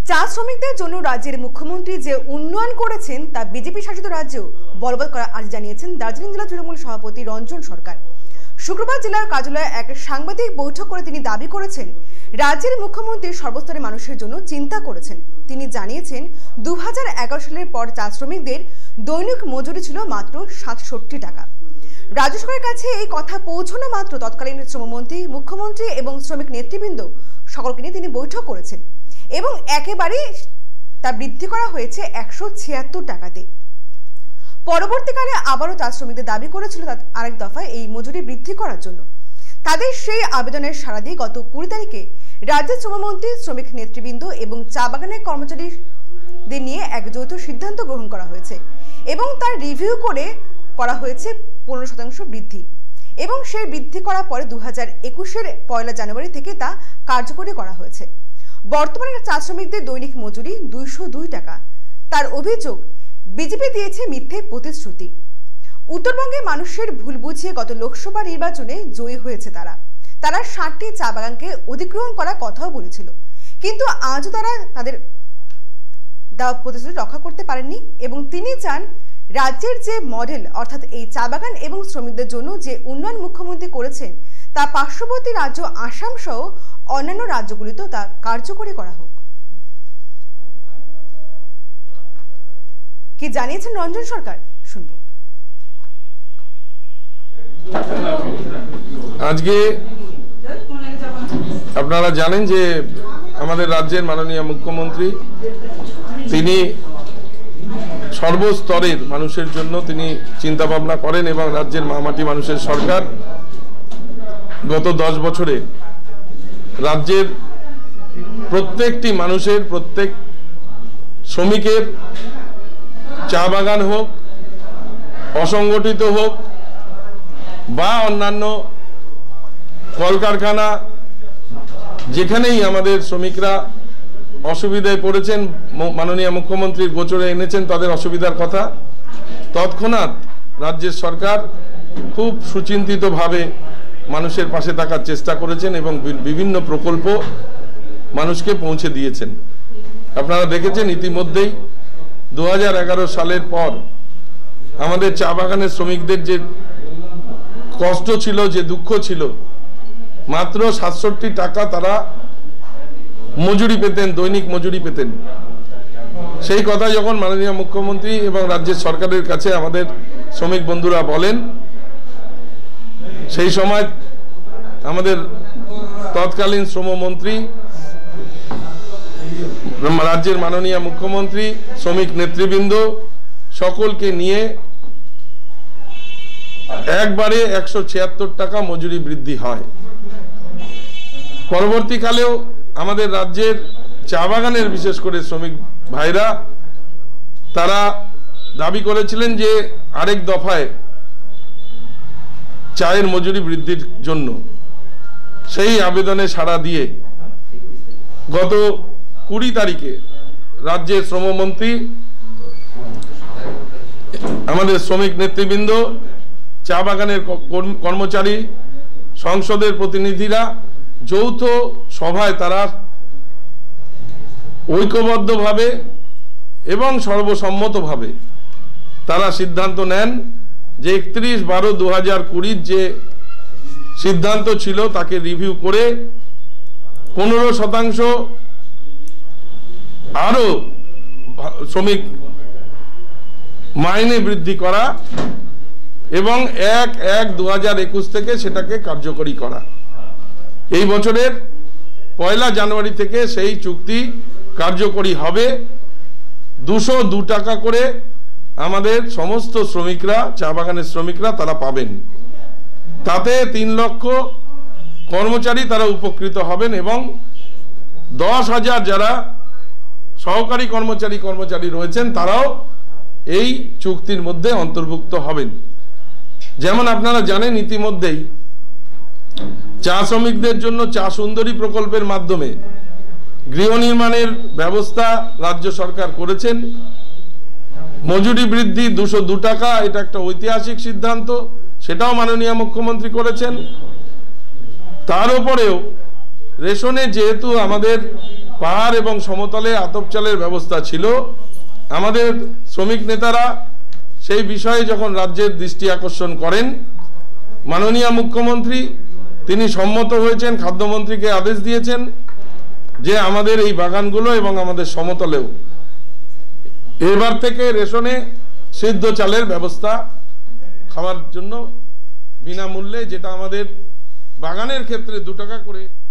চা শ্রমিকদের জন্য রাজ্যের মুখ্যমন্ত্রী যে উন্নয়ন করেছেন তা বিজেপি শাসিত রাজ্যেও বলবৎ করা আজ জানিয়েছেন দার্জিলিং জেলা তৃণমূল সভাপতি রঞ্জন সরকার। শুক্রবার জেলার কার্যালয়ে এক সাংবাদিক বৈঠক করে তিনি দাবি করেছেন রাজ্যের মুখ্যমন্ত্রী সর্বস্তরের মানুষের জন্য চিন্তা করেছেন। তিনি জানিয়েছেন 2011 সালের পর চা শ্রমিকদের দৈনিক মজুরি ছিল মাত্র 67 টাকা। রাজ্য সরকারের কাছে এই কথা পৌঁছানো মাত্র তৎকালীন শ্রমমন্ত্রী, মুখ্যমন্ত্রী এবং শ্রমিক নেতৃবৃন্দ সকলকে নিয়ে তিনি বৈঠক করেছেন এবং একেবারে তা বৃদ্ধি করা হয়েছে 176 টাকাতে। পরবর্তীকালে আবারও চা শ্রমিকদের দাবি করেছিল আরেক দফায় এই মজুরি বৃদ্ধি করার জন্য। তাদের সেই আবেদনের সাড়া দিয়ে গত 20 তারিখে রাজ্যের শ্রমমন্ত্রী, শ্রমিক নেতৃবৃন্দ এবং চা বাগানের কর্মচারীদের নিয়ে এক যৌথ সিদ্ধান্ত গ্রহণ করা হয়েছে এবং তার রিভিউ করা হয়েছে 15% বৃদ্ধি এবং সেই বৃদ্ধি করার পরে 2021-এর 1 জানুয়ারি থেকে তা কার্যকরী করা হয়েছে। বর্তমানে চা শ্রমিকদের দৈনিক মজুরি 202 টাকা। তার অভিযোগ, বিজেপি দিয়েছে মিথ্যে প্রতিশ্রুতি। উত্তরবঙ্গে মানুষের ভুল বুঝিয়ে গত লোকসভা নির্বাচনে জয়ী হয়েছে তারা 60টি চা বাগানকে অধিগ্রহণ করার কথাও বলেছিল, কিন্তু আজও তারা তাদের দেওয়া প্রতিশ্রুতি রক্ষা করতে পারেননি এবং তিনি চান রাজ্যের যে মডেল অর্থাৎ এই চা বাগান এবং শ্রমিকদের জন্য যে উন্নয়ন মুখ্যমন্ত্রী করেছেন তা পার্শ্ববর্তী রাজ্য আসাম সহ অন্যান্য রাজ্যগুলিতেও তা কার্যকরী করা হোক। কি জানিয়েছেন রঞ্জন সরকার, শুনব। আজকে আপনারা জানেন যে আমাদের রাজ্যের মাননীয় মুখ্যমন্ত্রী তিনি সর্বস্তরের মানুষের জন্য তিনি চিন্তা ভাবনা করেন এবং রাজ্যের মামাটি মানুষের সরকার গত 10 বছরে রাজ্যের প্রত্যেকটি মানুষের, প্রত্যেক শ্রমিকের, চা বাগান হোক, অসংগঠিত হোক বা অন্যান্য কলকারখানা, যেখানেই আমাদের শ্রমিকরা অসুবিধায় পড়েছেন, মাননীয় মুখ্যমন্ত্রীর গোচরে এনেছেন তাদের অসুবিধার কথা, তৎক্ষণাৎ রাজ্যের সরকার খুব সুচিন্তিতভাবে মানুষের পাশে থাকার চেষ্টা করেছেন এবং বিভিন্ন প্রকল্প মানুষকে পৌঁছে দিয়েছেন। আপনারা দেখেছেন ইতিমধ্যেই 2011 সালের পর আমাদের চা বাগানের শ্রমিকদের যে কষ্ট ছিল, যে দুঃখ ছিল, মাত্র 67 টাকা তারা মজুরি পেতেন, দৈনিক মজুরি পেতেন। সেই কথা যখন মাননীয় মুখ্যমন্ত্রী এবং রাজ্যের সরকারের কাছে আমাদের শ্রমিক বন্ধুরা বলেন, সেই সময় আমাদের তৎকালীন শ্রমমন্ত্রী, রাজ্যের মাননীয় মুখ্যমন্ত্রী, শ্রমিক নেতৃবৃন্দ সকলকে নিয়ে একবারে 176 টাকা মজুরি বৃদ্ধি হয়। পরবর্তীকালেও আমাদের রাজ্যের চা বাগানের বিশেষ করে শ্রমিক ভাইরা তারা দাবি করেছিলেন যে আরেক দফায় চায়ের মজুরি বৃদ্ধির জন্য। সেই আবেদনে সাড়া দিয়ে গত 20 তারিখে রাজ্যের শ্রমমন্ত্রী, আমাদের শ্রমিক নেতৃবৃন্দ, চা বাগানের কর্মচারী, সংসদের প্রতিনিধিরা যৌথ সভায় তারা ঐক্যবদ্ধভাবে এবং সর্বসম্মতভাবে তারা সিদ্ধান্ত নেন যে 31/12/2020 যে সিদ্ধান্ত ছিল তাকে রিভিউ করে 15% আরো মাইনে বৃদ্ধি করা এবং 1/1/2021 থেকে সেটাকে কার্যকরী করা। এই বছরের 1 জানুয়ারি থেকে সেই চুক্তি কার্যকরী হবে। 202 টাকা করে আমাদের সমস্ত শ্রমিকরা, চা বাগানের শ্রমিকরা তারা পাবেন। তাতে 3 লক্ষ কর্মচারী তারা উপকৃত হবেন এবং 10,000 যারা সহকারী কর্মচারী রয়েছেন তারাও এই চুক্তির মধ্যে অন্তর্ভুক্ত হবেন। যেমন আপনারা জানেন ইতিমধ্যেই চা শ্রমিকদের জন্য চা সুন্দরী প্রকল্পের মাধ্যমে গৃহ নির্মাণের ব্যবস্থা রাজ্য সরকার করেছেন। মজুরি বৃদ্ধি 202 টাকা, এটা একটা ঐতিহাসিক সিদ্ধান্ত, সেটাও মাননীয় মুখ্যমন্ত্রী করেছেন। তার উপরেও রেশনে যেহেতু আমাদের পাহাড় এবং সমতলে আতপ চালের ব্যবস্থা ছিল। আমাদের শ্রমিক নেতারা সেই বিষয়ে যখন রাজ্যের দৃষ্টি আকর্ষণ করেন, মাননীয় মুখ্যমন্ত্রী তিনি সম্মত হয়েছেন, খাদ্যমন্ত্রীকে আদেশ দিয়েছেন যে আমাদের এই বাগানগুলো এবং আমাদের সমতলেও এবার থেকে রেশনে সিদ্ধ চালের ব্যবস্থা খাওয়ার জন্য বিনামূল্যে, যেটা আমাদের বাগানের ক্ষেত্রে 2 টাকা করে